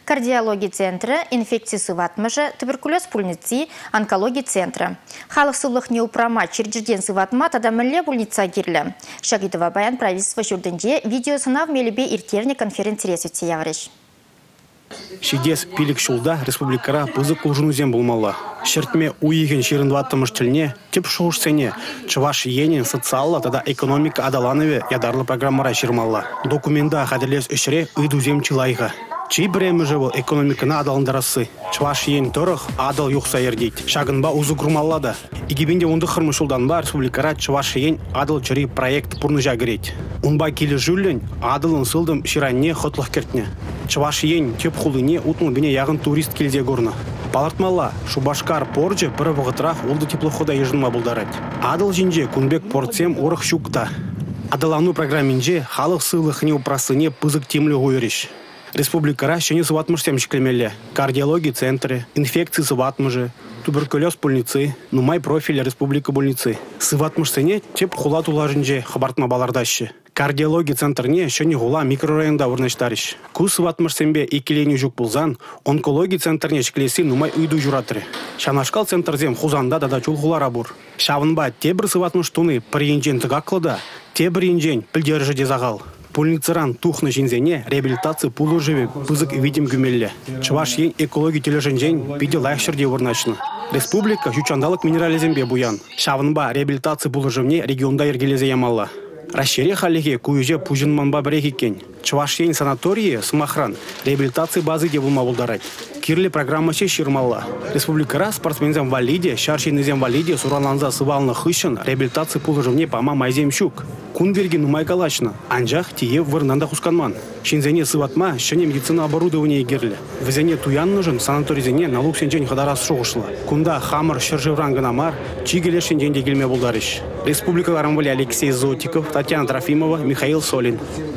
Кардиология центры, инфекции сыватмыжы, туберкулез пульницы, онкология центра. Халық сылық неупрама черджден сыватма тадамыле пульница кирлі. Шагитова баян правительства жүрдінде видеосына в мелебе иртерне конференция сөтсе яғырыш. Шидес пилік шулда республикара пызык улжынузен болмалы. Шертме уйген шеріндваттымыш тіліне, теп шоушсене, чываш енен социалла тада экономика адаланове ядарлы программара шермалла. Документа хадерлес үшіре үйдузем чылайға. Чей біремі жывыл экономикана адалындарасы. Чываш ен тұрық адал юқса ердейд. Шагынба узы күрмаллады. Игебенде онды қырмышылданба республикара чываш ен адал чыри проект пұрны жагырет. Унба келі жүлін адалын сылдым ширанне хотлық кертне. Чываш ен теп хулыне утмыл бене яғын турист келзе көрні. Палартмалла, Шубашкар поржы пыры вғытрақ олды теплохода ежынма бұлдарад. Адал жинже күнбек портсем орық шукта. Адалану программинже халық сылық не упрасыне пызык темлі ойырыш. Республикара шене сыватмышсем шкілмелі. Кардиология центры, инфекции сыватмыжы, туберкулез пульницы, нумай профиль республика больницы. Сыватмышсене теп хула тулажынже хабартма балардашы. Кардиология центрне шене хула микрорайонда урнаштарыш. Ку сыватмышсембе икеленю жүк булзан, онкология центрне шкілесі нумай үйду журатыры. Шанашкал центрзем хузанда дада чул хулара бур. Шавынба тебір сыватмыш туны паренжен тыгаклыда, тебір енжен пілдержі дезағал. Пульницаран тухны жинзене реабилитация пулу живе пызык видим гүмелле. Чываш ен экология тележенжен биде лайхшерде орначны. Республика жучандалық минерализембе буян. Шавынба реабилитация пулу живне регионда ергелезе ямалла. Расшире халиге куюже пужынманба брекекен. Чываш ен санатории смахран реабилитация базы де булма булдарать. Кирлі программаще ширмалла. Республикара спортсмензем валиде, шаршинезем валиде суранланза сывалны хыщын реабилитация пулу живне пама майзем щук. Кунберги нумай калачна, анжах тие вырнанда хусканман. Шинзене сыватма, шене медицина оборудование егерлі. Візене туян нужен санаторизене налог сенжен хадарас шоғышла. Кунда хамыр шыржыврангынамар, чигеле шенжен дегелме булдарыш. Республикаларым Алексей Зотиков, Татьяна Трофимова, Михаил Солин.